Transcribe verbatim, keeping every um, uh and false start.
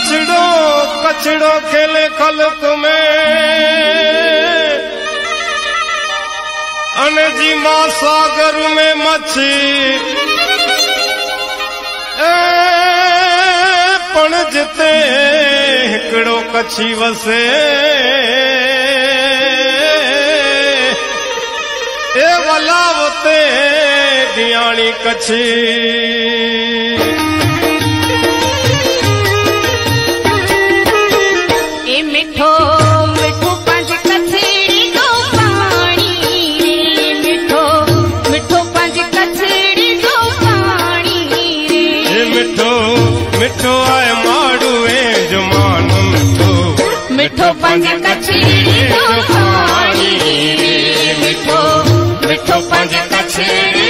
कचड़ो कचड़ो खेले खलक में अने जी मां सागर में मच्छी पण जिते हिकड़ो कच्छी वसे ए वलावते दियाणी कच्छी ए मिठो मिठो पंज कछड़ी दो पानी रे मिठो मिठो पंज कछड़ी दो पानी रे ए मिठो मिठो आए माड़ुए जमान मिठो मिठो पंज कछड़ी दो पानी रे मिठो मिठो पंज कछड़ी